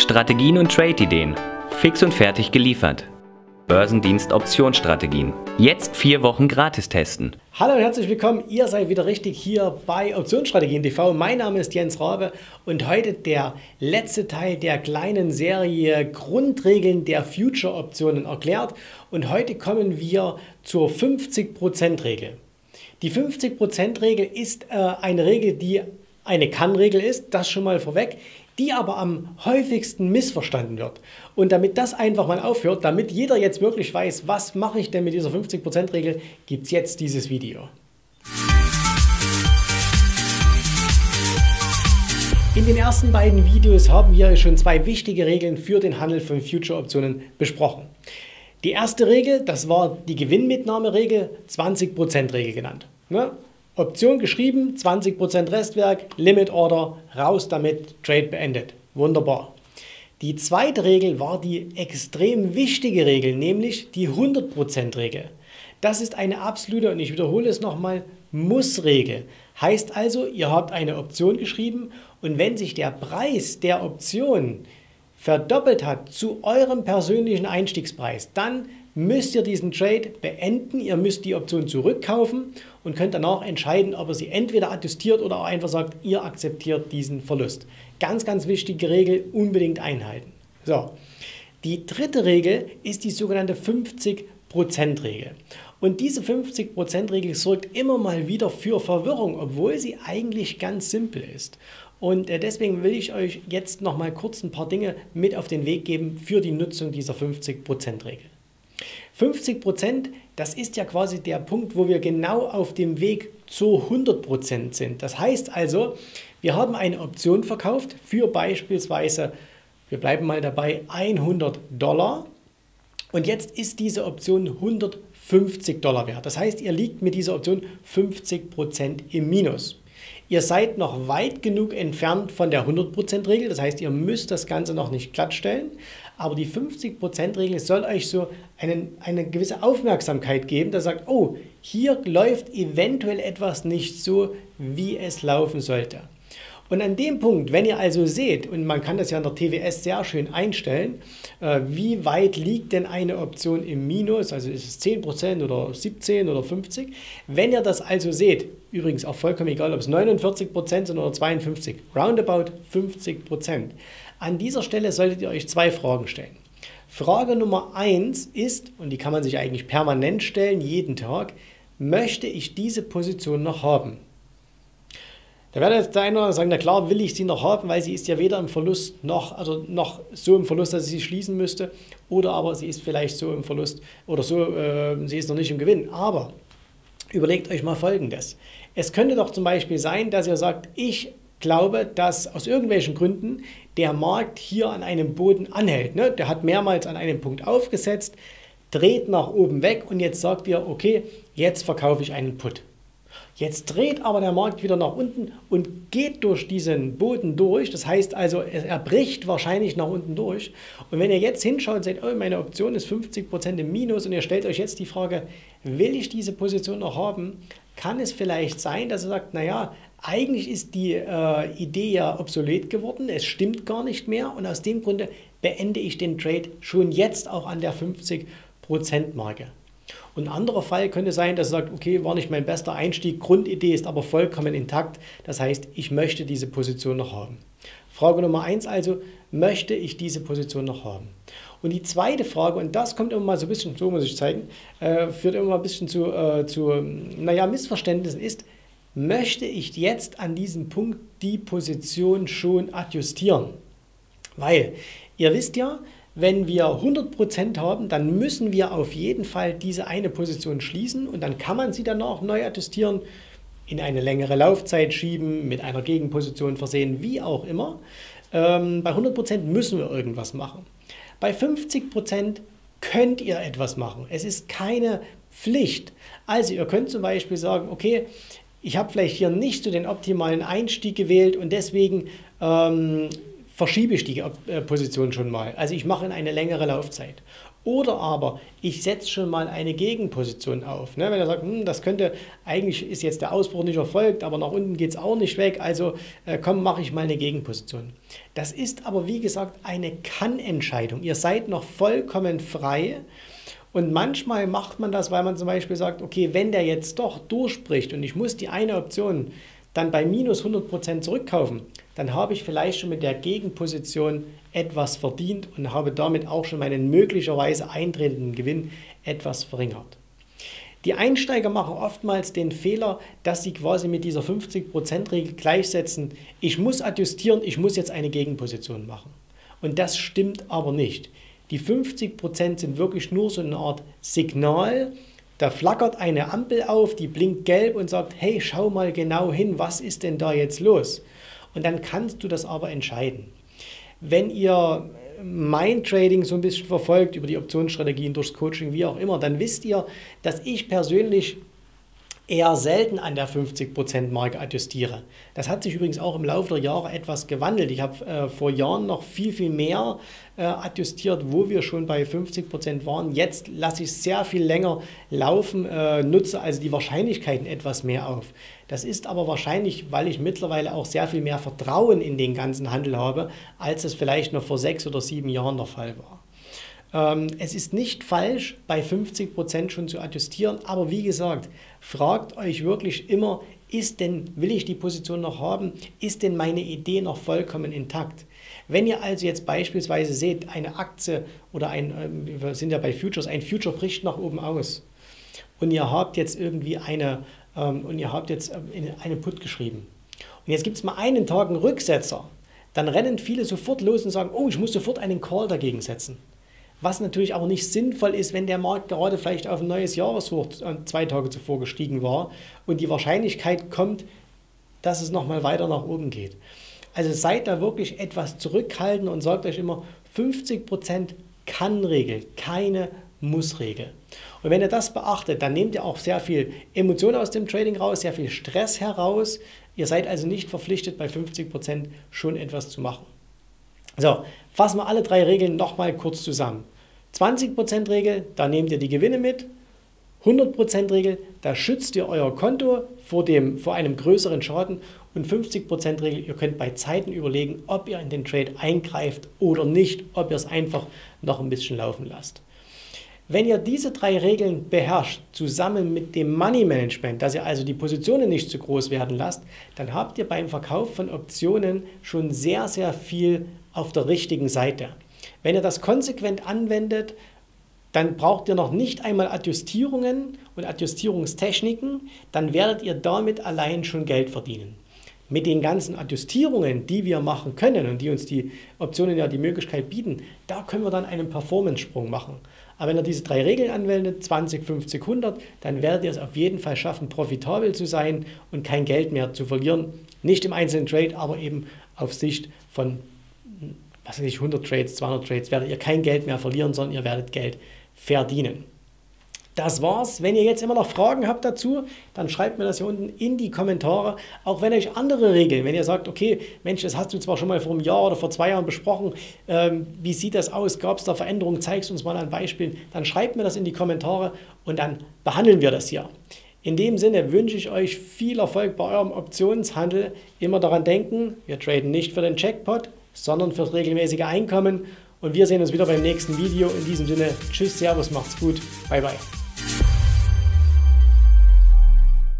Strategien und Trade-Ideen. Fix und fertig geliefert. Börsendienst Optionsstrategien. Jetzt 4 Wochen gratis testen. Hallo und herzlich willkommen. Ihr seid wieder richtig hier bei Optionsstrategien TV. Mein Name ist Jens Rabe und heute der letzte Teil der kleinen Serie Grundregeln der Future-Optionen erklärt. Und heute kommen wir zur 50%-Regel. Die 50%-Regel ist eine Regel, die eine Kann-Regel ist, das schon mal vorweg, die aber am häufigsten missverstanden wird. Und damit das einfach mal aufhört, damit jeder jetzt wirklich weiß, was mache ich denn mit dieser 50%-Regel, gibt es jetzt dieses Video. In den ersten beiden Videos haben wir schon 2 wichtige Regeln für den Handel von Future-Optionen besprochen. Die erste Regel, das war die Gewinnmitnahmeregel, 20%-Regel genannt. Option geschrieben, 20% Restwerk, Limit Order, raus damit, Trade beendet. Wunderbar. Die zweite Regel war die extrem wichtige Regel, nämlich die 100%-Regel. Das ist eine absolute, und ich wiederhole es nochmal, Muss-Regel. Heißt also, ihr habt eine Option geschrieben und wenn sich der Preis der Option verdoppelt hat zu eurem persönlichen Einstiegspreis, dann müsst ihr diesen Trade beenden, ihr müsst die Option zurückkaufen und könnt danach entscheiden, ob ihr sie entweder adjustiert oder auch einfach sagt, ihr akzeptiert diesen Verlust. Ganz, ganz wichtige Regel, unbedingt einhalten. So, die dritte Regel ist die sogenannte 50%-Regel. Und diese 50%-Regel sorgt immer mal wieder für Verwirrung, obwohl sie eigentlich ganz simpel ist. Und deswegen will ich euch jetzt noch mal kurz ein paar Dinge mit auf den Weg geben für die Nutzung dieser 50%-Regel. 50%, das ist ja quasi der Punkt, wo wir genau auf dem Weg zu 100% sind. Das heißt also, wir haben eine Option verkauft für beispielsweise, wir bleiben mal dabei, $100 und jetzt ist diese Option $150 wert. Das heißt, ihr liegt mit dieser Option 50% im Minus. Ihr seid noch weit genug entfernt von der 100%-Regel, das heißt, ihr müsst das Ganze noch nicht glattstellen, aber die 50%-Regel soll euch so eine gewisse Aufmerksamkeit geben, dass sagt, oh, hier läuft eventuell etwas nicht so, wie es laufen sollte. Und an dem Punkt, wenn ihr also seht, und man kann das ja in der TWS sehr schön einstellen, wie weit liegt denn eine Option im Minus, also ist es 10% oder 17 oder 50, wenn ihr das also seht, übrigens auch vollkommen egal, ob es 49% sind oder 52, roundabout 50%, an dieser Stelle solltet ihr euch 2 Fragen stellen. Frage Nummer 1 ist, und die kann man sich eigentlich permanent stellen, jeden Tag, möchte ich diese Position noch haben? Da wird jetzt der eine oder andere sagen, na klar, will ich sie noch haben, weil sie ist ja weder im Verlust noch so im Verlust, dass ich sie schließen müsste, oder aber sie ist vielleicht so im Verlust oder so, sie ist noch nicht im Gewinn. Aber überlegt euch mal Folgendes. Es könnte doch zum Beispiel sein, dass ihr sagt, ich glaube, dass aus irgendwelchen Gründen der Markt hier an einem Boden anhält. Der hat mehrmals an einem Punkt aufgesetzt, dreht nach oben weg und jetzt sagt ihr, okay, jetzt verkaufe ich einen Put. Jetzt dreht aber der Markt wieder nach unten und geht durch diesen Boden durch. Das heißt also, er bricht wahrscheinlich nach unten durch. Und wenn ihr jetzt hinschaut und seht, oh, meine Option ist 50% im Minus und ihr stellt euch jetzt die Frage, will ich diese Position noch haben, kann es vielleicht sein, dass ihr sagt, naja, eigentlich ist die Idee ja obsolet geworden, es stimmt gar nicht mehr und aus dem Grunde beende ich den Trade schon jetzt auch an der 50%-Marke. Und ein anderer Fall könnte sein, dass er sagt, okay, war nicht mein bester Einstieg, Grundidee ist aber vollkommen intakt, das heißt, ich möchte diese Position noch haben. Frage Nummer 1 also, möchte ich diese Position noch haben? Und die zweite Frage, und das kommt immer mal so ein bisschen, so muss ich zeigen, führt immer mal ein bisschen zu Missverständnissen, ist, möchte ich jetzt an diesem Punkt die Position schon adjustieren? Weil, ihr wisst ja, wenn wir 100% haben, dann müssen wir auf jeden Fall diese eine Position schließen und dann kann man sie danach neu adjustieren, in eine längere Laufzeit schieben, mit einer Gegenposition versehen, wie auch immer. Bei 100% müssen wir irgendwas machen. Bei 50% könnt ihr etwas machen. Es ist keine Pflicht. Also ihr könnt zum Beispiel sagen, okay, ich habe vielleicht hier nicht so den optimalen Einstieg gewählt und deswegen verschiebe ich die Position schon mal. Also ich mache in eine längere Laufzeit. Oder aber ich setze schon mal eine Gegenposition auf. Wenn er sagt, das könnte, eigentlich ist jetzt der Ausbruch nicht erfolgt, aber nach unten geht es auch nicht weg, also komm, mache ich mal eine Gegenposition. Das ist aber wie gesagt eine Kann-Entscheidung. Ihr seid noch vollkommen frei. Und manchmal macht man das, weil man zum Beispiel sagt, okay, wenn der jetzt doch durchbricht und ich muss die eine Option dann bei minus 100% zurückkaufen, dann habe ich vielleicht schon mit der Gegenposition etwas verdient und habe damit auch schon meinen möglicherweise eintretenden Gewinn etwas verringert. Die Einsteiger machen oftmals den Fehler, dass sie quasi mit dieser 50%-Regel gleichsetzen, ich muss adjustieren, ich muss jetzt eine Gegenposition machen. Und das stimmt aber nicht. Die 50% sind wirklich nur so eine Art Signal. Da flackert eine Ampel auf, die blinkt gelb und sagt, hey, schau mal genau hin, was ist denn da jetzt los? Und dann kannst du das aber entscheiden. Wenn ihr mein Trading so ein bisschen verfolgt, über die Optionsstrategien, durchs Coaching, wie auch immer, dann wisst ihr, dass ich persönlich eher selten an der 50%-Marke adjustiere. Das hat sich übrigens auch im Laufe der Jahre etwas gewandelt. Ich habe vor Jahren noch viel mehr adjustiert, wo wir schon bei 50% waren. Jetzt lasse ich sehr viel länger laufen, nutze also die Wahrscheinlichkeiten etwas mehr auf. Das ist aber wahrscheinlich, weil ich mittlerweile auch sehr viel mehr Vertrauen in den ganzen Handel habe, als es vielleicht noch vor 6 oder 7 Jahren der Fall war. Es ist nicht falsch, bei 50% schon zu adjustieren, aber wie gesagt, fragt euch wirklich immer, will ich die Position noch haben? Ist denn meine Idee noch vollkommen intakt? Wenn ihr also jetzt beispielsweise seht, eine Aktie oder wir sind ja bei Futures, ein Future bricht nach oben aus und ihr habt jetzt irgendwie eine Put geschrieben und jetzt gibt es mal einen Tag einen Rücksetzer, dann rennen viele sofort los und sagen, oh, ich muss sofort einen Call dagegen setzen. Was natürlich auch nicht sinnvoll ist, wenn der Markt gerade vielleicht auf ein neues Jahreshoch 2 Tage zuvor gestiegen war und die Wahrscheinlichkeit kommt, dass es nochmal weiter nach oben geht. Also seid da wirklich etwas zurückhaltend und sagt euch immer, 50% Kann-Regel, keine Muss-Regel. Und wenn ihr das beachtet, dann nehmt ihr auch sehr viel Emotion aus dem Trading raus, sehr viel Stress heraus. Ihr seid also nicht verpflichtet, bei 50% schon etwas zu machen. So, fassen wir alle 3 Regeln nochmal kurz zusammen. 20% Regel, da nehmt ihr die Gewinne mit. 100% Regel, da schützt ihr euer Konto vor einem größeren Schaden. Und 50% Regel, ihr könnt bei Zeiten überlegen, ob ihr in den Trade eingreift oder nicht, ob ihr es einfach noch ein bisschen laufen lasst. Wenn ihr diese 3 Regeln beherrscht, zusammen mit dem Money Management, dass ihr also die Positionen nicht zu groß werden lasst, dann habt ihr beim Verkauf von Optionen schon sehr viel auf der richtigen Seite. Wenn ihr das konsequent anwendet, dann braucht ihr noch nicht einmal Adjustierungen und Adjustierungstechniken, dann werdet ihr damit allein schon Geld verdienen. Mit den ganzen Adjustierungen, die wir machen können und die uns die Optionen ja die Möglichkeit bieten, da können wir dann einen Performance-Sprung machen. Aber wenn ihr diese 3 Regeln anwendet, 20, 50, 100, dann werdet ihr es auf jeden Fall schaffen, profitabel zu sein und kein Geld mehr zu verlieren. Nicht im einzelnen Trade, aber eben auf Sicht von 100 Trades, 200 Trades, werdet ihr kein Geld mehr verlieren, sondern ihr werdet Geld verdienen. Das war's. Wenn ihr jetzt immer noch Fragen habt dazu, dann schreibt mir das hier unten in die Kommentare. Auch wenn euch andere Regeln, wenn ihr sagt, okay, Mensch, das hast du zwar schon mal vor einem Jahr oder vor 2 Jahren besprochen, wie sieht das aus, gab es da Veränderungen, zeigst uns mal an Beispielen, dann schreibt mir das in die Kommentare und dann behandeln wir das hier. In dem Sinne wünsche ich euch viel Erfolg bei eurem Optionshandel. Immer daran denken, wir traden nicht für den Jackpot, sondern für das regelmäßige Einkommen. Und wir sehen uns wieder beim nächsten Video. In diesem Sinne, tschüss, servus, macht's gut, bye bye.